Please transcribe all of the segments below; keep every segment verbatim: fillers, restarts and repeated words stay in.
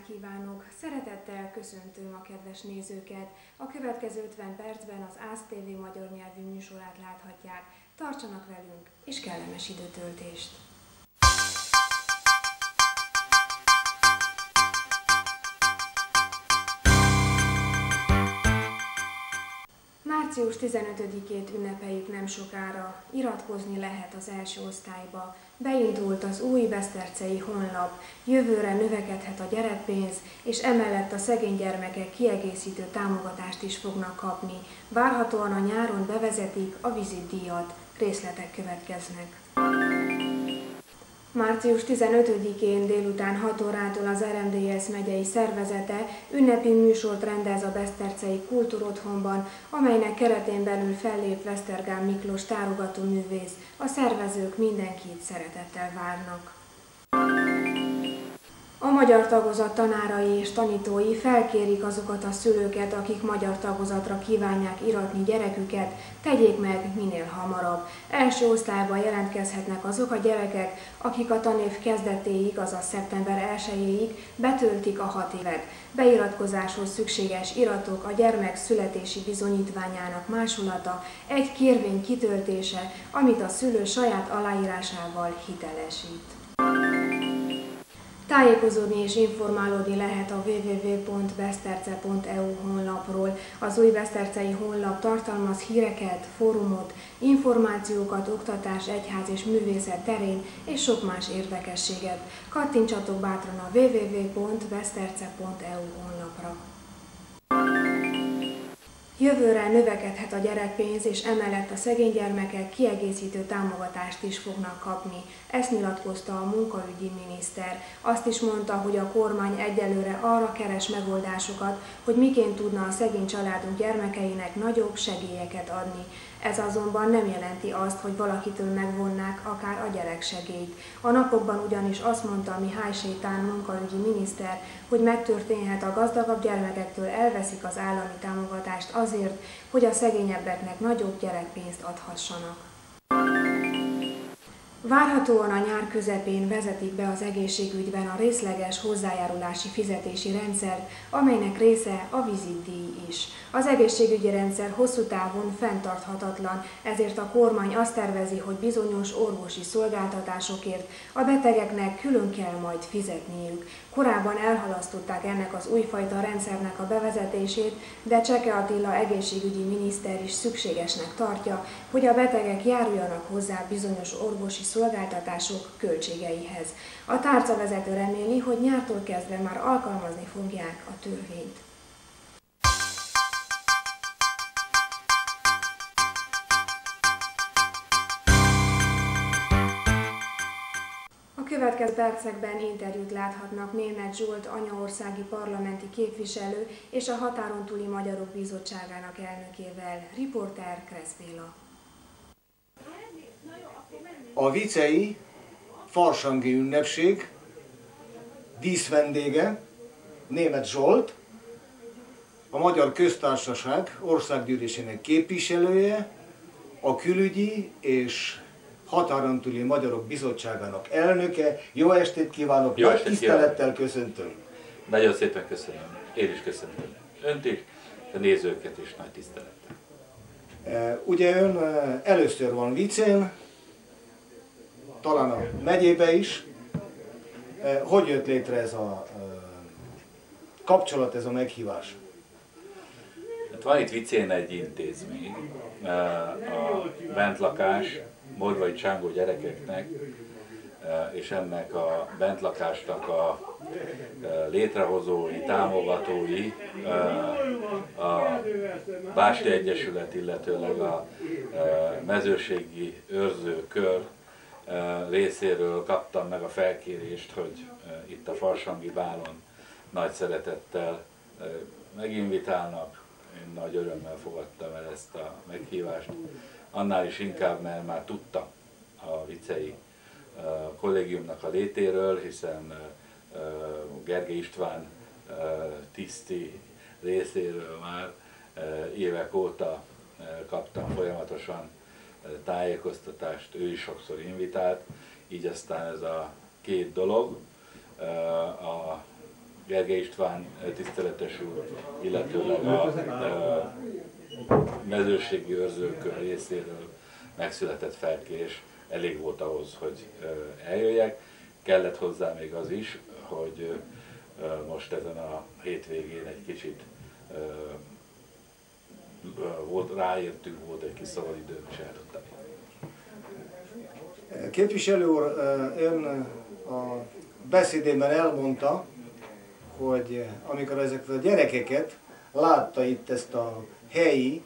kívánok! Szeretettel köszöntöm a kedves nézőket! A következő ötven percben az á es té vé magyar nyelvű műsorát láthatják. Tartsanak velünk, és kellemes időtöltést! március tizenötödikét ünnepeljük nem sokára, iratkozni lehet az első osztályba. Beindult az új besztercei honlap, jövőre növekedhet a gyerekpénz, és emellett a szegény gyermekek kiegészítő támogatást is fognak kapni. Várhatóan a nyáron bevezetik a vizitdíjat, részletek következnek. március tizenötödikén délután hat órától az er em dé es megyei szervezete ünnepi műsort rendez a Besztercei Kultúrotthonban, amelynek keretén belül fellép Vesztergán Miklós tárogatóművész. A szervezők mindenkit szeretettel várnak. A magyar tagozat tanárai és tanítói felkérik azokat a szülőket, akik magyar tagozatra kívánják iratni gyereküket, tegyék meg minél hamarabb. Első osztályban jelentkezhetnek azok a gyerekek, akik a tanév kezdetéig, azaz szeptember elsejéig betöltik a hat évet. Beiratkozáshoz szükséges iratok a gyermek születési bizonyítványának másolata, egy kérvény kitöltése, amit a szülő saját aláírásával hitelesít. Tájékozódni és informálódni lehet a double-u double-u double-u pont beszterce pont e u honlapról. Az új besztercei honlap tartalmaz híreket, fórumot, információkat oktatás, egyház és művészet terén és sok más érdekességet. Kattintsatok bátran a double-u double-u double-u pont beszterce pont e u honlapra. Jövőre növekedhet a gyerekpénz, és emellett a szegény gyermekek kiegészítő támogatást is fognak kapni. Ezt nyilatkozta a munkaügyi miniszter. Azt is mondta, hogy a kormány egyelőre arra keres megoldásokat, hogy miként tudna a szegény családok gyermekeinek nagyobb segélyeket adni. Ez azonban nem jelenti azt, hogy valakitől megvonnák akár a gyereksegélyt. A napokban ugyanis azt mondta Mihály Sétán munkaügyi miniszter, hogy megtörténhet, a gazdagabb gyermekektől elveszik az állami támogatást azért, hogy a szegényebbeknek nagyobb gyerekpénzt adhassanak. Várhatóan a nyár közepén vezetik be az egészségügyben a részleges hozzájárulási fizetési rendszert, amelynek része a vizitdíj is. Az egészségügyi rendszer hosszú távon fenntarthatatlan, ezért a kormány azt tervezi, hogy bizonyos orvosi szolgáltatásokért a betegeknek külön kell majd fizetniük. Korábban elhalasztották ennek az újfajta rendszernek a bevezetését, de Cseke Attila egészségügyi miniszter is szükségesnek tartja, hogy a betegek járuljanak hozzá bizonyos orvosi szolgáltatások költségeihez. A tárcavezető reméli, hogy nyártól kezdve már alkalmazni fogják a törvényt. A következő percekben interjút láthatnak Németh Zsolt anyaországi parlamenti képviselő és a Határon túli Magyarok Bizottságának elnökével. Riporter Kressz Béla. A vicei farsangi ünnepség díszvendége Németh Zsolt, a Magyar Köztársaság országgyűlésének képviselője, a Külügyi és Határon túli Magyarok Bizottságának elnöke. Jó estét kívánok! Jó Nagy estét tisztelettel kívánok. köszöntöm! Nagyon szépen köszönöm. Én is köszönöm önt is, a nézőket is nagy tisztelettel. Ugye ön először van vicén, talán a megyébe is. Hogy jött létre ez a kapcsolat, ez a meghívás? Hát van itt Vicén egy intézmény, a bentlakás Morvai Csángó gyerekeknek, és ennek a bentlakásnak a létrehozói, támogatói, a Básti Egyesület, illetőleg a mezőségi őrzőkör részéről kaptam meg a felkérést, hogy itt a farsangi bálon nagy szeretettel meginvitálnak. Én nagy örömmel fogadtam el ezt a meghívást, annál is inkább, mert már tudtam a vicei kollégiumnak a létéről, hiszen Gergely István tiszti részéről már évek óta kaptam folyamatosan tájékoztatást, ő is sokszor invitált, így aztán ez a két dolog, a Gergely István tiszteletes úr, illetőleg a mezőségi őrzők részéről megszületett felkérés elég volt ahhoz, hogy eljöjjek. Kellett hozzá még az is, hogy most ezen a hétvégén egy kicsit volt, ráértünk, volt egy kis szabadidőm, és eldöntem. Képviselő úr, ön a beszédében elmondta, hogy amikor ezeket a gyerekeket látta itt ezt a helyi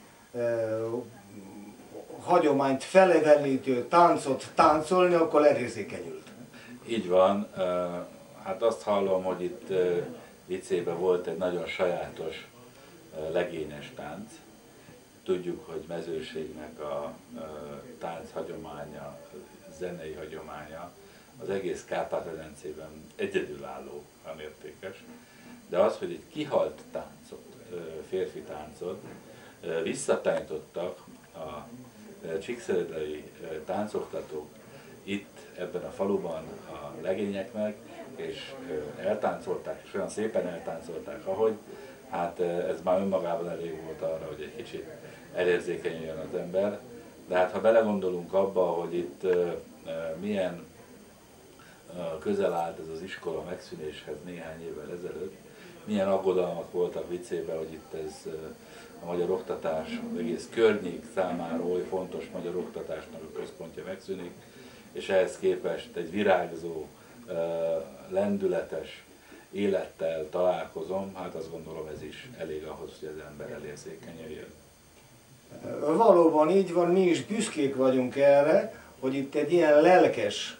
hagyományt felevelítő táncot táncolni, akkor leérzékenyült. Így van. Hát azt hallom, hogy itt Vicében volt egy nagyon sajátos legényes tánc. Tudjuk, hogy Mezőségnek a tánc hagyománya, zenei hagyománya az egész Kárpát-medencében egyedülálló, mértékes. De az, hogy egy kihalt táncot, férfi táncot visszatanítottak a csíkszeredai táncoktatók itt ebben a faluban a legényeknek, és eltáncolták, és olyan szépen eltáncolták, ahogy, hát ez már önmagában elég volt arra, hogy egy kicsit elérzékenyüljön az ember. De hát ha belegondolunk abba, hogy itt milyen közel állt ez az iskola megszűnéshez néhány évvel ezelőtt, milyen aggodalmak voltak Vicében, hogy itt ez a magyar oktatás, az egész környék számára oly fontos magyar oktatásnak a központja megszűnik, és ehhez képest egy virágzó, lendületes élettel találkozom, hát azt gondolom ez is elég ahhoz, hogy az ember elérzékenyüljön. Valóban így van, mi is büszkék vagyunk erre, hogy itt egy ilyen lelkes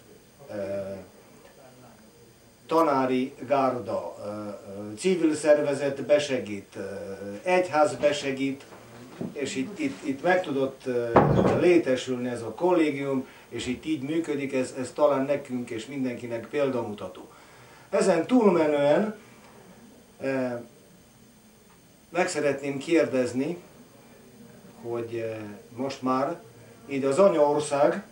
tanári gárda, civil szervezet besegít, egyház besegít, és itt, itt, itt meg tudott létesülni ez a kollégium, és itt így működik, ez, ez talán nekünk és mindenkinek példamutató. Ezen túlmenően meg szeretném kérdezni, hogy most már így az anyaország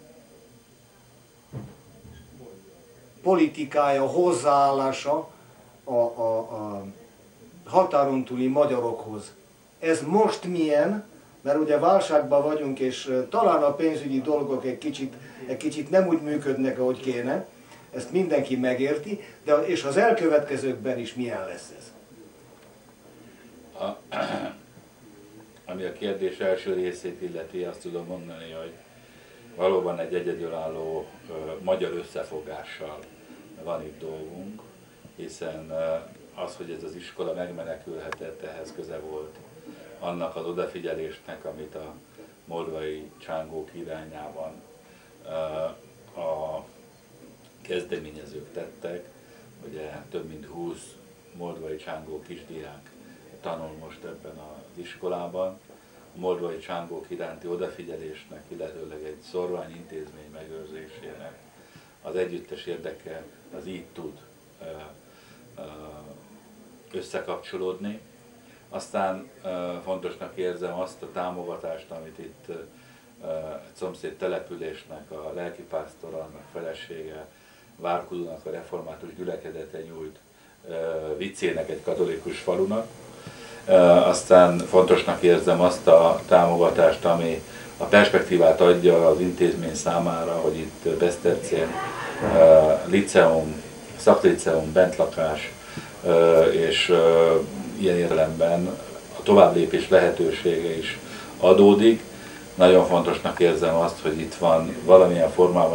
politikája, hozzáállása a, a, a határon túli magyarokhoz. Ez most milyen? Mert ugye válságban vagyunk, és talán a pénzügyi dolgok egy kicsit, egy kicsit nem úgy működnek, ahogy kéne. Ezt mindenki megérti, de és az elkövetkezőkben is milyen lesz ez? A, ami a kérdés első részét illeti, azt tudom mondani, hogy valóban egy egyedülálló uh, magyar összefogással van itt dolgunk, hiszen uh, az, hogy ez az iskola megmenekülhetett, ehhez köze volt annak az odafigyelésnek, amit a moldvai csángók irányában uh, a kezdeményezők tettek. Ugye több mint húsz moldvai csángó kisdiák tanul most ebben az iskolában. A moldvai csángók iránti odafigyelésnek, illetőleg egy szorványintézmény megőrzésének az együttes érdeke az így tud összekapcsolódni. Aztán fontosnak érzem azt a támogatást, amit itt egy szomszéd településnek a lelkipásztorának felesége, Várkudónak a református gyülekezete nyújt Vicének, egy katolikus falunak. Aztán fontosnak érzem azt a támogatást, ami a perspektívát adja az intézmény számára, hogy itt Besztercén liceum, szakliceum, bentlakás és ilyen értelemben a továbblépés lehetősége is adódik. Nagyon fontosnak érzem azt, hogy itt van valamilyen formában